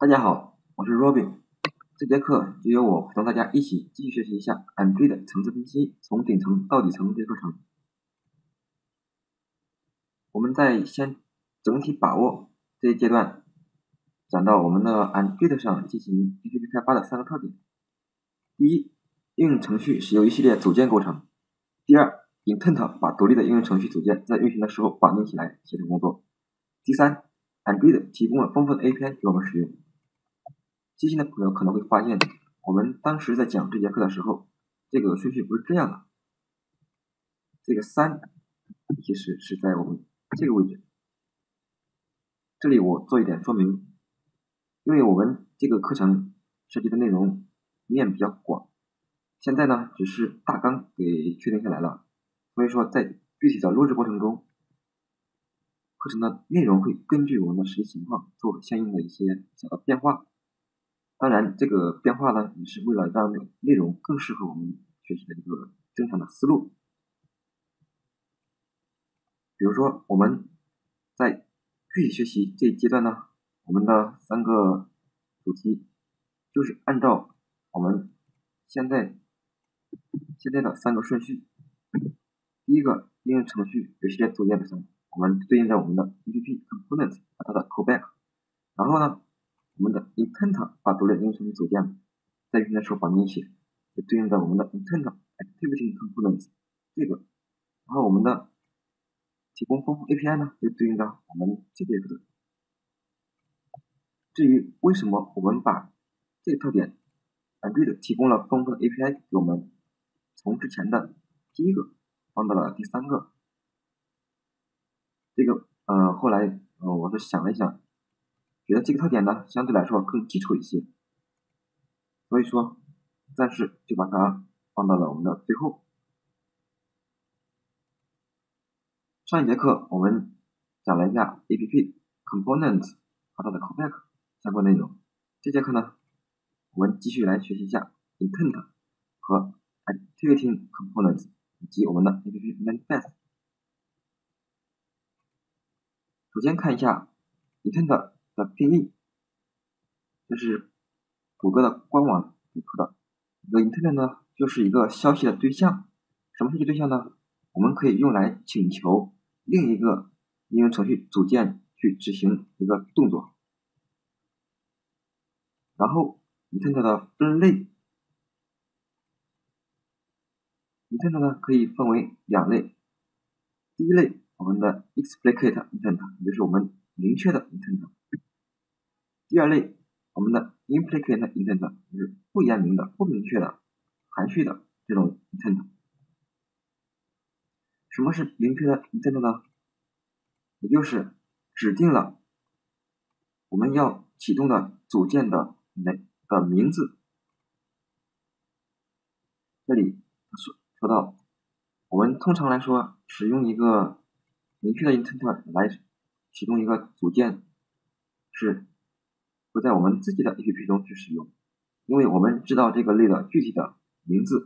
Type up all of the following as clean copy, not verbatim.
大家好，我是 Robin。这节课就由我陪同大家一起继续学习一下 Android 层次分析，从顶层到底层这课程。我们在先整体把握这一阶段，讲到我们的 Android 上进行 APP 开发的3个特点。第一，应用程序是由一系列组件构成。第二，Intent 把独立的应用程序组件在运行的时候绑定起来协同工作。第三，Android 提供了丰富的 API 给我们使用。细心的朋友可能会发现，我们当时在讲这节课的时候，这个顺序不是这样的。这个3其实是在我们这个位置。这里我做一点说明，因为我们这个课程涉及的内容面比较广，现在呢只是大纲给确定下来了，所以说在具体的录制过程中，课程的内容会根据我们的实际情况做相应的一些小的变化。当然，这个变化呢，也是为了让内容更适合我们学习的一个正常的思路。比如说，我们在具体学习这一阶段呢，我们的3个主题就是按照我们现在的3个顺序。第一个，应用程序有系列组件的时候，我们对应着我们的 APP Components 和它的 Callback。然后呢，我们的 Intent 把独立的应用程序组件在运行的时候绑定一起，就对应着我们的 Intent Activity Components 这个。然后我们的提供丰富 API 呢，就对应着我们这节课的。至于为什么我们把这个特点 Android 提供了丰富的 API 给我们，从之前的第1个放到了第3个，这个后来我是想了一想，觉得这个特点呢相对来说更基础一些，所以说暂时就把它放到了我们的最后。上一节课我们讲了一下 APP Components 和它的 Callback 相关内容，这节课呢我们继续来学习一下 Intent 和 Activity Components 以及我们的 APP Manifest。首先看一下 Intent 的定义，这是谷歌的官网给出的。一个 Intent 呢，就是一个消息的对象。什么消息对象呢？我们可以用来请求另一个应用程序组件去执行一个动作。然后 Intent 的分类 ，Intent 呢可以分为2类。第一类，我们的 Explicit Intent， 也就是我们明确的 Intent。第二类，我们的 Implicit Intent， 就是不言明的、不明确的、含蓄的这种 Intent。什么是明确的 Intent 呢？也就是指定了我们要启动的组件的名字。这里说到，我们通常来说使用一个明确的 Intent 来启动一个组件，是不在我们自己的 APP 中去使用，因为我们知道这个类的具体的名字。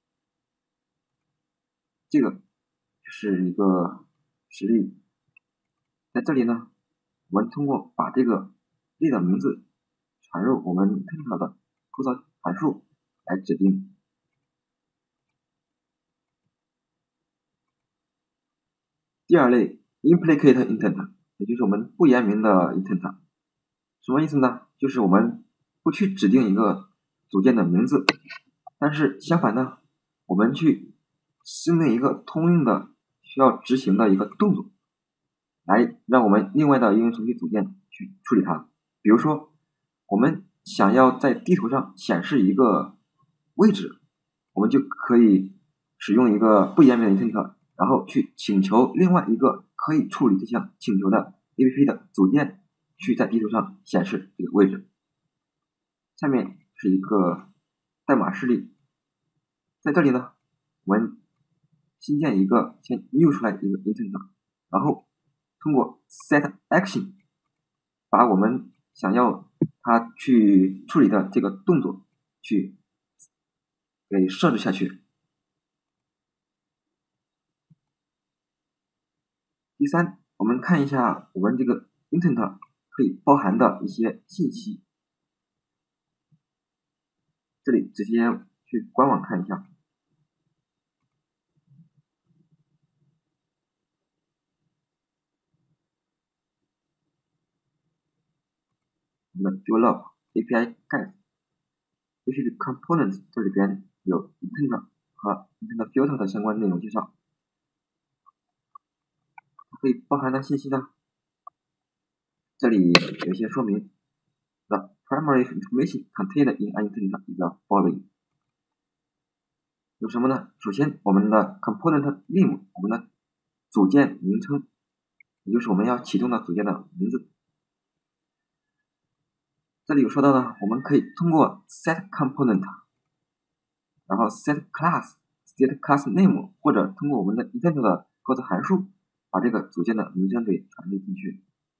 这个是一个实例，在这里呢，我们通过把这个类的名字传入我们 Intent 的构造函数来指定。第二类 Implicit Intent， 也就是我们不言明的 Intent。什么意思呢？就是我们不去指定一个组件的名字，但是相反呢，我们去生成一个通用的需要执行的一个动作，来让我们另外的应用程序组件去处理它。比如说，我们想要在地图上显示一个位置，我们就可以使用一个不言明的 Intent， 然后去请求另外一个可以处理这项请求的 APP 的组件去在地图上显示这个位置。下面是一个代码示例，在这里呢，我们新建一个，先 new 出来一个 Intent， 然后通过 setAction 把我们想要它去处理的这个动作去给设置下去。第3，我们看一下我们这个 Intent 可以包含的一些信息。 这里直接去官网看一下。我们的 develop API get components 这里边有 intent 和 intent filter 的相关内容介绍，可以包含的信息呢，这里有一些说明。The primary information contained in an intent is the following。有什么呢？首先，我们的 component name， 我们的组件名称，也就是我们要启动的组件的名字。这里有说到呢，我们可以通过 set component， 然后 set class、set class name， 或者通过我们的 intent 的构造函数，把这个组件的名称给传递进去。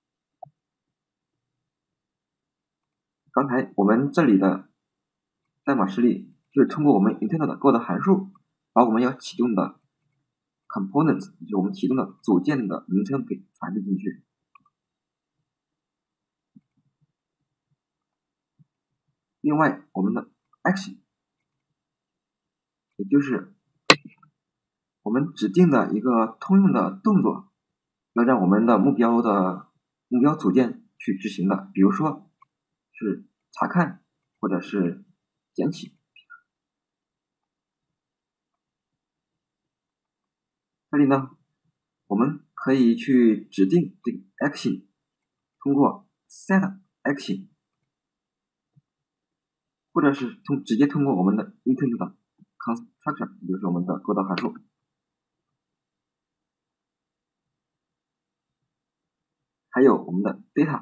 刚才我们这里的代码示例就是通过我们 intent 的构造函数，把我们要启动的 components， 也就是我们启动的组件的名称给传递进去。另外，我们的 action， 也就是我们指定的一个通用的动作，要让我们的目标组件去执行的，比如说是查看或者是捡起。这里呢，我们可以去指定这个 action， 通过 set action， 或者是直接通过我们的 intent 的 constructor， 也就是我们的构造函数。还有我们的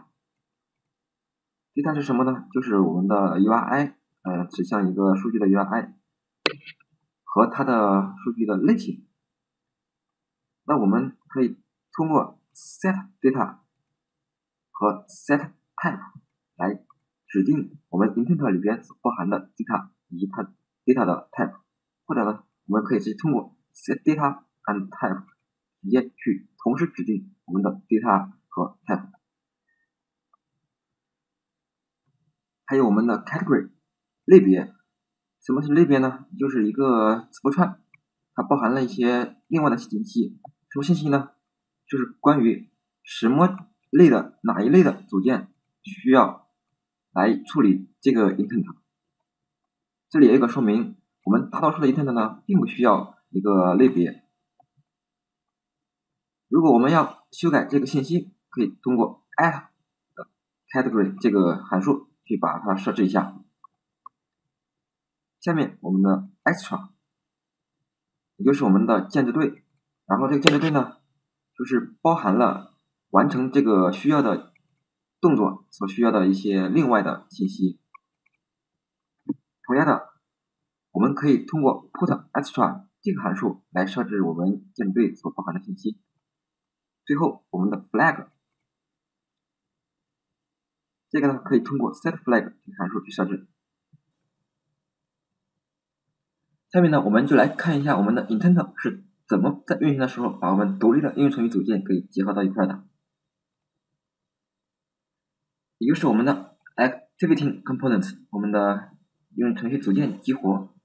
data。data 是什么呢？就是我们的 URI， 指向一个数据的 URI 和它的数据的类型。那我们可以通过 set data 和 set type 来指定我们 intent 里边所包含的 data 以及它 data 的 type， 或者呢，我们可以直接通过 set data and type 直接去同时指定我们的 data 和 type。还有我们的 category 类别。什么是类别呢？就是一个字符串，它包含了一些另外的信息。什么信息呢？就是关于什么类的哪一类的组件需要来处理这个 intent。这里有一个说明，我们大多数的 intent 呢，并不需要一个类别。如果我们要修改这个信息，可以通过 add category 这个函数去把它设置一下。下面我们的 extra， 也就是我们的建制对，然后这个建制对呢，就是包含了完成这个需要的动作所需要的一些另外的信息。同样的，我们可以通过 put extra 这个函数来设置我们建制对所包含的信息。最后，我们的 flag， 这个呢可以通过 set flag 这个函数去设置。下面呢，我们就来看一下我们的 intent 是怎么在运行的时候把我们独立的应用程序组件给结合到一块的。也就是我们的 activity components， 我们的应用程序组件激活。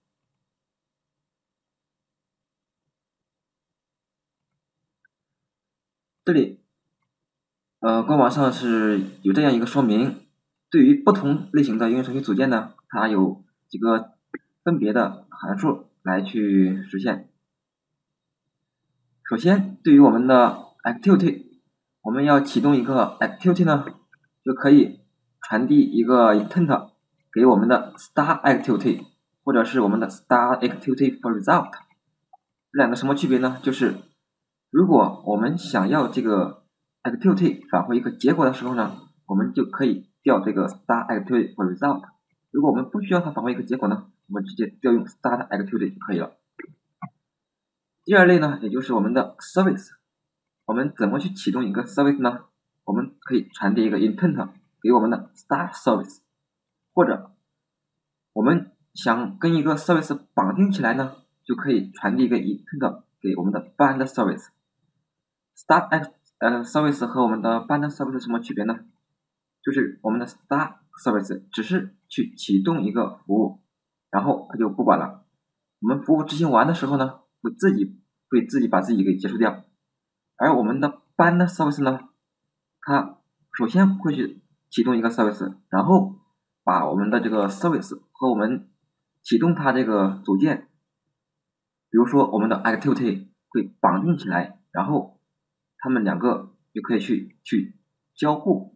这里官网上是有这样一个说明，对于不同类型的应用程序组件呢，它有几个分别的函数来去实现。首先，对于我们的 activity， 我们要启动一个 activity 呢，就可以传递一个 intent 给我们的 start activity， 或者是我们的 start activity for result。这两个什么区别呢？就是如果我们想要这个 activity 返回一个结果的时候呢，我们就可以调这个 start activity for result。如果我们不需要它返回一个结果呢，我们直接调用 start activity 就可以了。第二类呢，也就是我们的 service。我们怎么去启动一个 service 呢？我们可以传递一个 intent 给我们的 start service， 或者我们想跟一个 service 绑定起来呢，就可以传递一个 intent 给我们的 bind service。start service 和我们的 bind service 有什么区别呢？就是我们的 start service 只是去启动一个服务， 然后它就不管了。我们服务执行完的时候呢，会自己把自己给结束掉。而我们的 bind service 呢，它首先会去启动一个 service， 然后把我们的这个 service 和我们启动它这个组件，比如说我们的 activity 会绑定起来，然后它们两个就可以去交互。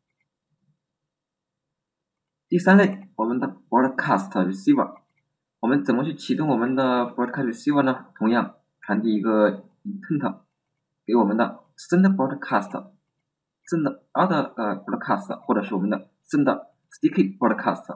第三类，我们的 broadcast receiver， 我们怎么去启动我们的 broadcast receiver 呢？同样传递一个 intent 给我们的 send broadcast。send other broadcast 或者是我们的 send sticky broadcast。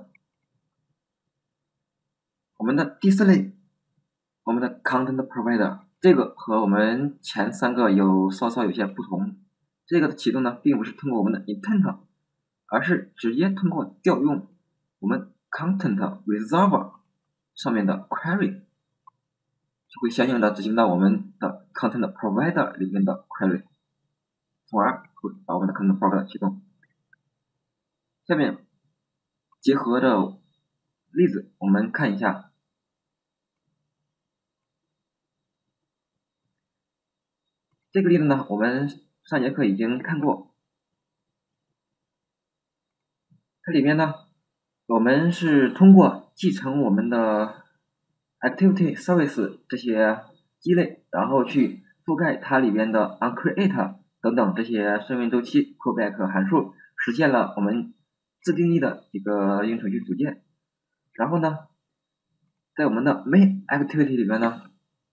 我们的第四类，我们的 content provider， 这个和我们前三个稍稍有些不同。这个的启动呢，并不是通过我们的 intent， 而是直接通过调用我们 content resolver 上面的 query， 就会相应的执行到我们的 content provider 里面的 query， 从而会把我们的 content provider 启动。下面结合着例子，我们看一下这个例子呢，我们上节课已经看过。它里面呢，我们是通过继承我们的 activity service 这些基类，然后去覆盖它里边的 onCreate 等等这些生命周期 callback 函数，实现了我们自定义的一个应用程序组件。然后呢，在我们的 main activity 里面呢，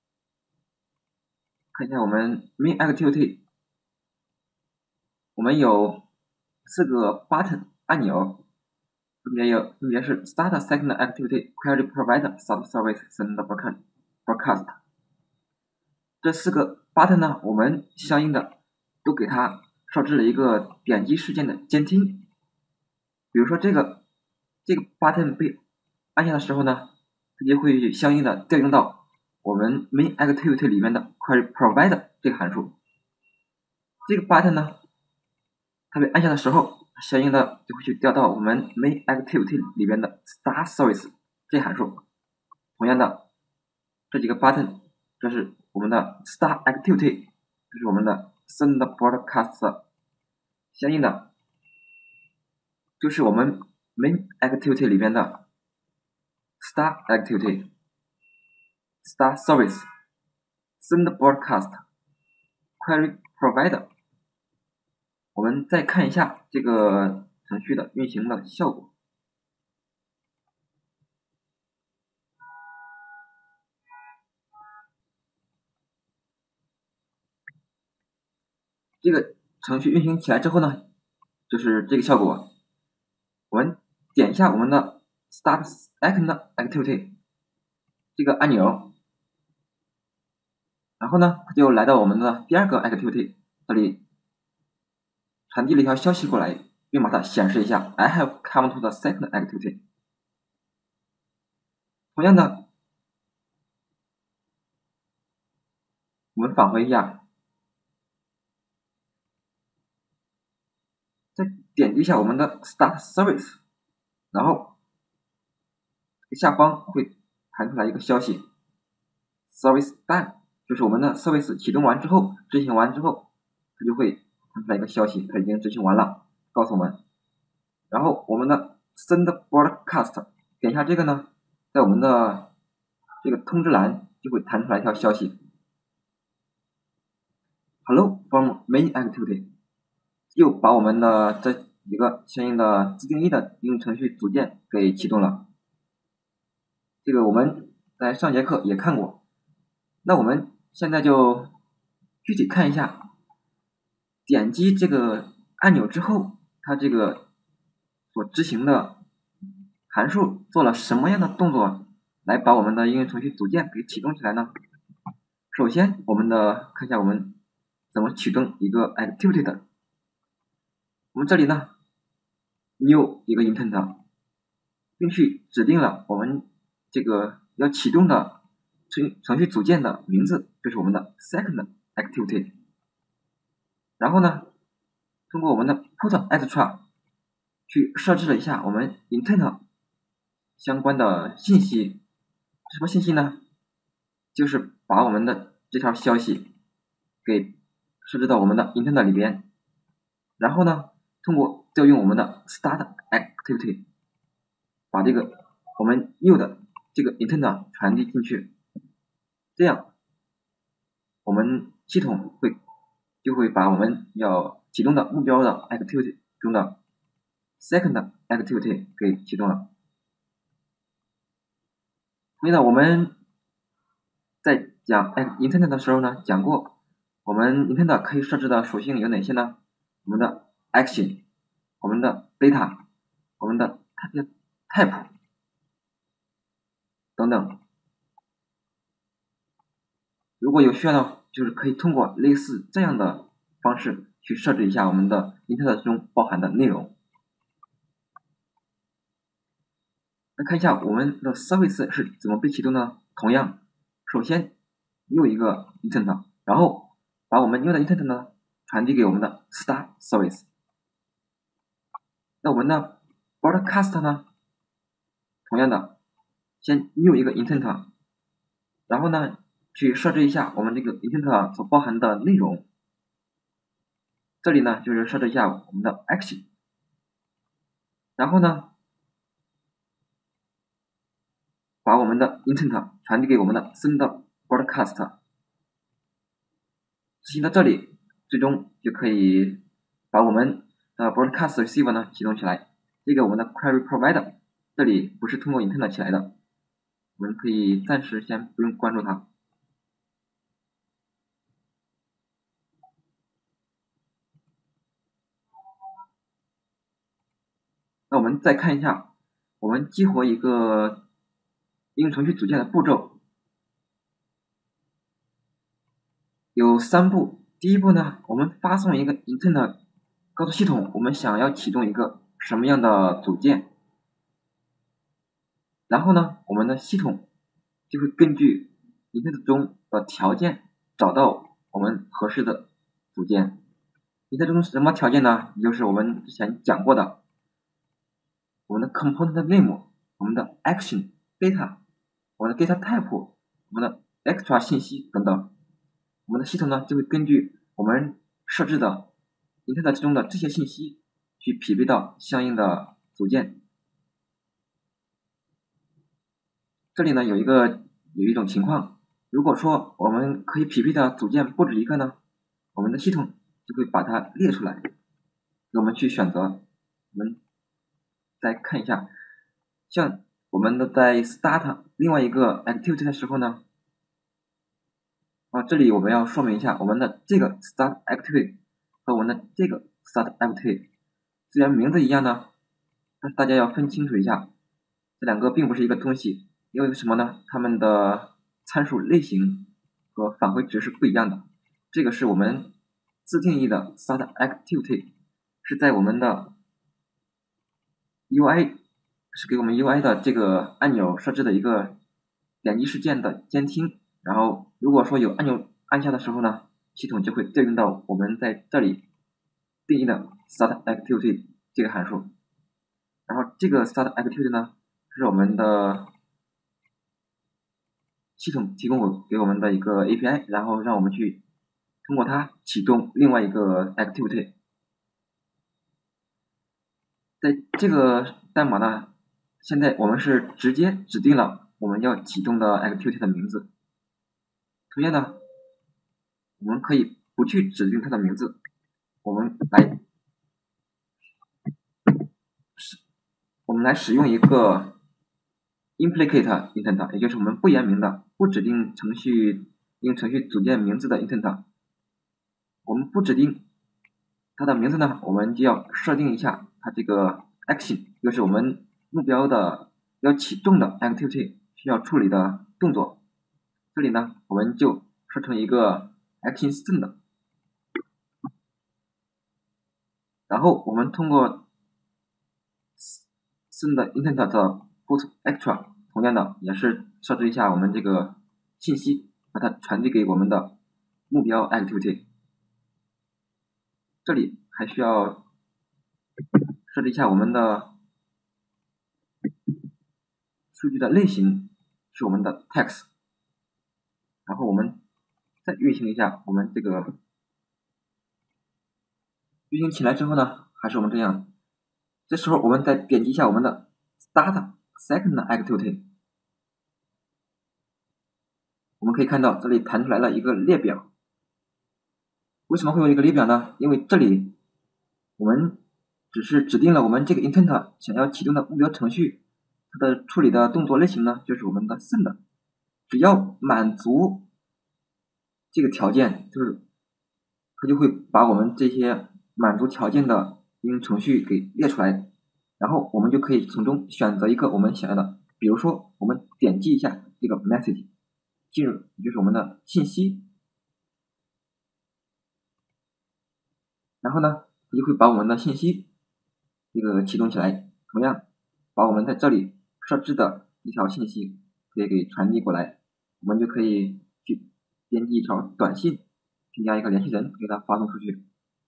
看一下我们 main activity， 我们有4个 button 按钮，分别是 start second activity query provider subservice send broadcast。这4个 button 呢，我们相应的都给它设置了一个点击事件的监听。比如说这个 button 被按下的时候呢，它就会相应的调用到我们 main activity 里面的 query provider 这个函数。这个 button 呢，它被按下的时候，相应的就会去调到我们 main activity 里边的 start service 这函数。同样的，这几个 button， 这是我们的 start activity， 这是我们的 send broadcast， 相应的就是我们 main activity 里边的 start activity、 start service、 send broadcast、 query provider。我们再看一下这个程序的运行的效果。这个程序运行起来之后呢，就是这个效果。我们点一下我们的 Start Second Activity 这个按钮，然后呢，它就来到我们的第2个 Activity， 这里传递了一条消息过来，并把它显示一下 I have come to the second activity。 同样的，我们返回一下，再点击一下我们的 Start Service， 然后下方会弹出来一个消息 Service Done， 就是我们的 Service 启动完之后，执行完之后，它就会弹出来一个消息，它已经执行完了，告诉我们。然后我们的 Send Broadcast 点一下这个呢，在我们的这个通知栏就会弹出来一条消息 Hello from Main Activity， 又把我们的这几个相应的自定义的应用程序组件给启动了。这个我们在上节课也看过。那我们现在就具体看一下，点击这个按钮之后，它这个所执行的函数做了什么样的动作，来把我们的应用程序组件给启动起来呢？首先，看一下我们怎么启动一个 activity 的。我们这里呢 ，new 一个 intent， 并去指定了我们这个要启动的程序组件的名字，就是我们的 second activity。然后呢，通过我们的 put extra 去设置了一下我们 intent 相关的信息。什么信息呢？就是把我们的这条消息给设置到我们的 intent 里边，然后呢，通过调用我们的 start activity， 把这个我们 new 的这个 intent 传递进去，这样我们系统就会把我们要启动的目标的 activity 中的 second activity 给启动了。所以呢，我们在讲intent 的时候呢，讲过我们 intent 可以设置的属性有哪些呢？我们的 action， 我们的 data， 我们的 type 等等。如果有需要呢，就是可以通过类似这样的方式去设置一下我们的 intent 中包含的内容。来看一下我们的 service 是怎么被启动呢？同样，首先new一个 intent， 然后把我们 new 的 intent 呢传递给我们的 start service。那我们的 broadcast 呢，同样的，先 new 一个 intent， 然后呢去设置一下我们这个 intent 所包含的内容。这里呢就是设置一下我们的 action， 然后呢把我们的 intent 传递给我们的 send broadcast。执行到这里，最终就可以把我们的 broadcast receiver 呢启动起来。这个我们的 query provider 这里不是通过 intent 起来的，我们可以暂时先不用关注它。那我们再看一下，我们激活一个应用程序组件的步骤有3步。第一步呢，我们发送一个 intent， 告诉系统我们想要启动一个什么样的组件。然后呢，我们的系统就会根据 intent 中的条件找到我们合适的组件。intent 中什么条件呢？也就是我们之前讲过的，我们的 component name， 我们的 action data， 我们的 data type， 我们的 extra 信息等等。我们的系统呢就会根据我们设置的 intent 中的这些信息去匹配到相应的组件。这里呢有一种情况，如果说我们可以匹配的组件不止一个呢，我们的系统就会把它列出来，给我们去选择。我们再看一下，像我们的在 start 另外一个 activity 的时候呢，这里我们要说明一下，我们的这个 start activity 和我们的这个 start activity 虽然名字一样呢，但是大家要分清楚一下，这两个并不是一个东西。因为什么呢？它们的参数类型和返回值是不一样的。这个是我们自定义的 start activity， 是在我们的 UI 是给我们 UI 的这个按钮设置的一个点击事件的监听。然后如果说有按钮按下的时候呢，系统就会调用到我们在这里定义的 start activity 这个函数。然后这个 start activity 呢，是我们的系统提供给我们的一个 API， 然后让我们去通过它启动另外一个 activity。在这个代码呢，现在我们是直接指定了我们要启动的 activity 的名字。同样呢，我们可以不去指定它的名字，我们来使用一个 implicate intent， 也就是我们不言明的、不指定应用程序组件名字的 intent。我们不指定它的名字呢，我们就要设定一下它这个 action， 就是我们目标的要启动的 activity 需要处理的动作。这里呢，我们就设成一个 action send， 然后我们通过 send intent 的 put extra， 同样的也是设置一下我们这个信息，把它传递给我们的目标 activity。这里还需要设置一下我们的数据的类型是我们的 text， 然后我们再运行一下我们这个，运行起来之后呢，还是我们这样。这时候我们再点击一下我们的 Start Second Activity， 我们可以看到这里弹出来了一个列表。为什么会有一个列表呢？因为这里我们只是指定了我们这个 intent 想要启动的目标程序，它的处理的动作类型呢就是我们的 send， 只要满足这个条件，就是它就会把我们这些满足条件的应用程序给列出来，然后我们就可以从中选择一个我们想要的。比如说我们点击一下这个 message， 进入就是我们的信息，然后呢它就会把我们的信息这个启动起来，同样把我们在这里设置的一条信息可以给传递过来，我们就可以去编辑一条短信，添加一个联系人给它发送出去。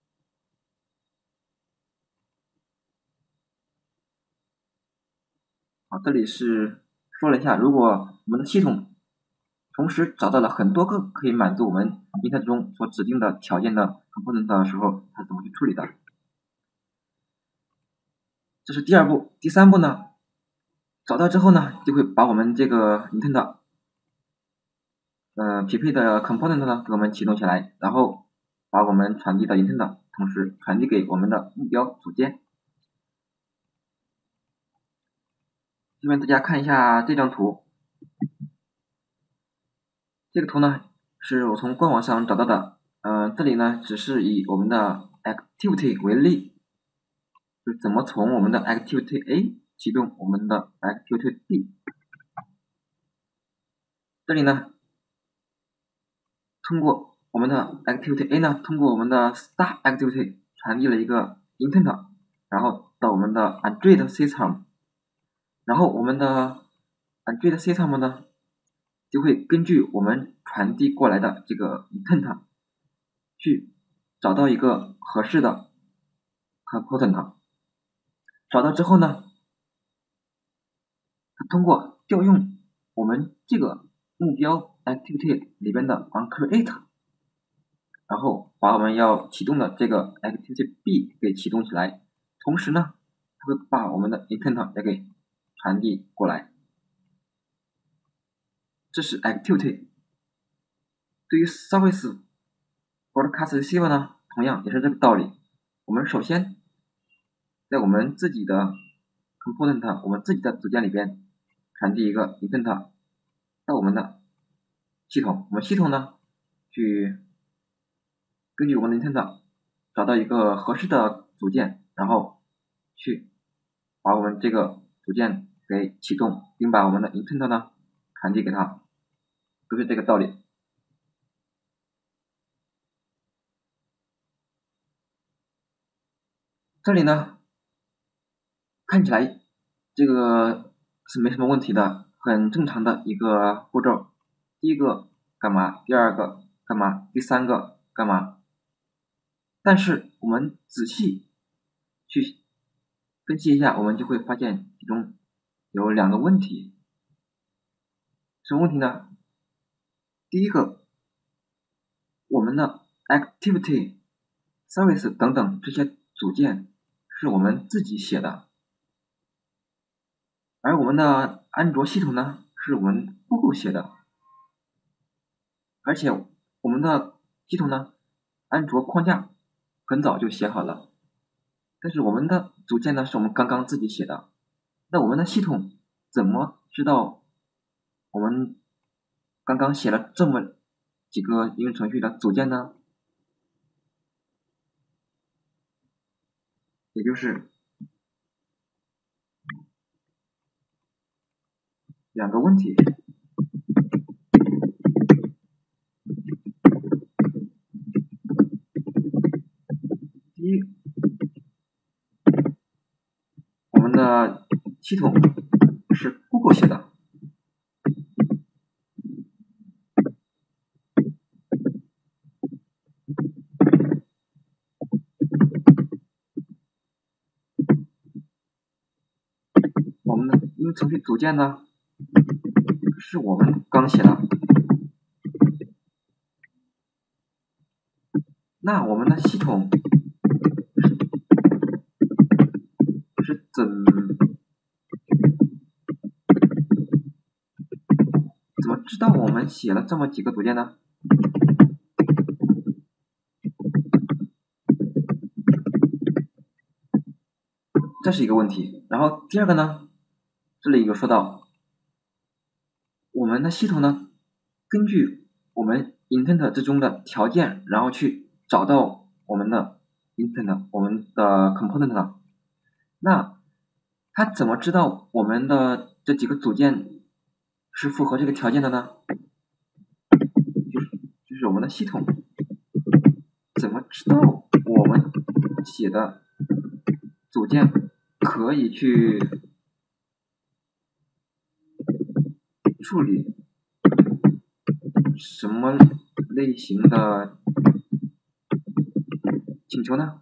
好，这里是说了一下，如果我们的系统同时找到了很多个可以满足我们 intent 中所指定的条件的 component 的时候，它怎么去处理的？这是第二步。第三步呢，找到之后呢，就会把我们这个 intent 匹配的 component 呢给我们启动起来，然后把我们传递的 intent 同时传递给我们的目标组件。这边大家看一下这张图，这个图呢是我从官网上找到的，这里呢只是以我们的 activity 为例，就是怎么从我们的 activity A 启动我们的 activity B。这里呢，通过我们的 activity A 呢，通过我们的 start activity 传递了一个 intent， 然后到我们的 Android system， 然后我们的 Android system 呢，就会根据我们传递过来的这个 intent 去找到一个合适的 component， 找到之后呢，它通过调用我们这个目标 activity 里边的 onCreate， 然后把我们要启动的这个 activity B 给启动起来，同时呢，它会把我们的 intent 也给传递过来。这是 activity。对于 service broadcast receiver 呢，同样也是这个道理。我们首先在我们自己的 component， 我们自己的组件里边传递一个 intent 到我们的系统，我们系统呢去根据我们的 intent 找到一个合适的组件，然后去把我们这个组件给启动，并把我们的 intent 呢传递给它，都是这个道理。这里呢看起来这个是没什么问题的，很正常的一个步骤。第一个干嘛？第二个干嘛？第三个干嘛？但是我们仔细去分析一下，我们就会发现其中有两个问题。什么问题呢？第一个，我们的 activity、service 等等这些组件是我们自己写的，而我们的安卓系统呢是我们 Google 写的，而且我们的系统呢，安卓框架很早就写好了，但是我们的组件呢是我们刚刚自己写的，那我们的系统怎么知道我们刚刚写了这么几个应用程序的组件呢？也就是两个问题。第一，我们的系统是 Google 写的，我们的应用程序组件呢是我们刚写的，那我们的系统是怎么知道我们写了这么几个组件呢？这是一个问题。然后第二个呢，这里有说到我们的系统呢，根据我们 intent 之中的条件，然后去找到我们的 intent， 我们的 component 呢，那它怎么知道我们的这几个组件是符合这个条件的呢？就是我们的系统怎么知道我们写的组件可以去处理什么类型的请求呢？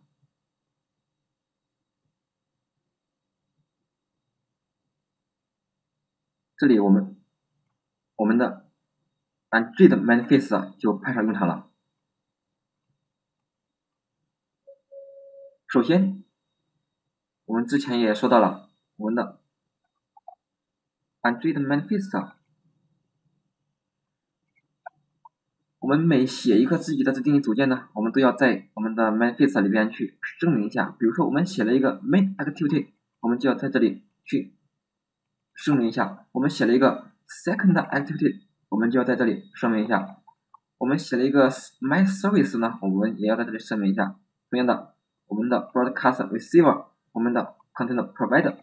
这里我们的 Android manifest 就派上用场了。首先，我们之前也说到了，我们的 Android manifest， 我们每写一个自己的自定义组件呢，我们都要在我们的 manifest 里边去声明一下。比如说，我们写了一个 main activity， 我们就要在这里去声明一下。我们写了一个 second activity， 我们就要在这里声明一下。我们写了一个 my service 呢，我们也要在这里声明一下。同样的，我们的 broadcast receiver， 我们的 content provider，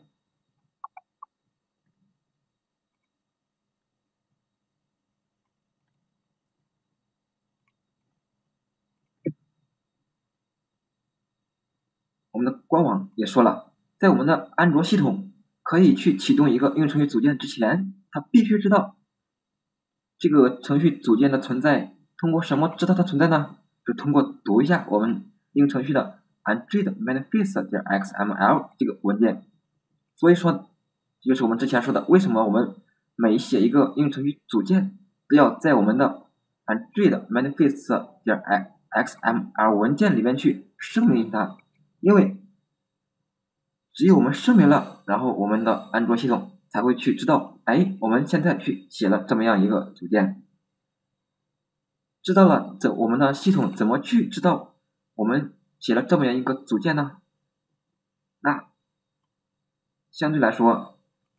我们的官网也说了，在我们的安卓系统可以去启动一个应用程序组件之前，它必须知道这个程序组件的存在。通过什么知道它存在呢？就通过读一下我们应用程序的 Android manifest.xml 这个文件。所以说，这就是我们之前说的，为什么我们每写一个应用程序组件都要在我们的 Android manifest.xml 文件里面去声明它，因为只有我们声明了，然后我们的安卓系统才会去知道，哎，我们现在去写了这么样一个组件。知道了，我们的系统怎么去知道我们写了这么样一个组件呢？那相对来说，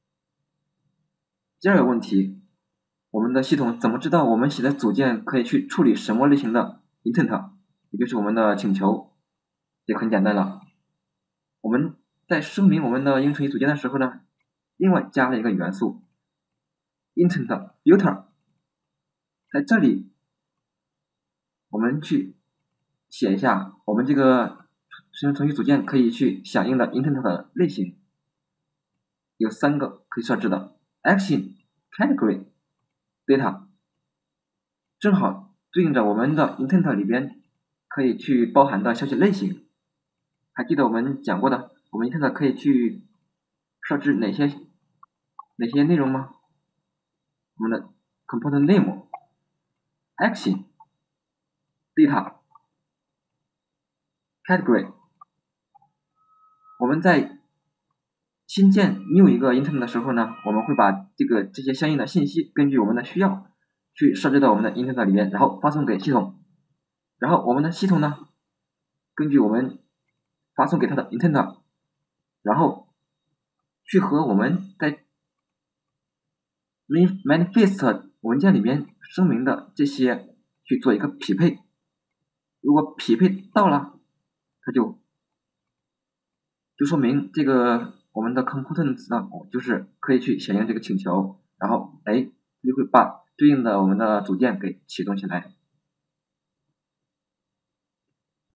第二个问题，我们的系统怎么知道我们写的组件可以去处理什么类型的 intent， 也就是我们的请求，也很简单了。我们在声明我们的应用程序组件的时候呢，另外加了一个元素 intent filter， 在这里我们去写一下我们这个应用程序组件可以去响应的 intent 的类型，有3个可以设置的 action category data， 正好对应着我们的 intent 里边可以去包含的消息类型。还记得我们讲过的，我们 intent 可以去设置哪些内容吗？我们的 component name action data category， 我们在新建 new 一个 intent 的时候呢，我们会把这些相应的信息根据我们的需要去设置到我们的 intent 里面，然后发送给系统。然后我们的系统呢，根据我们发送给它的 intent， 然后去和我们在 manifest 文件里面声明的这些去做一个匹配。如果匹配到了，它就说明这个我们的 component 呢，就是可以去响应这个请求，然后就会把对应的我们的组件给启动起来。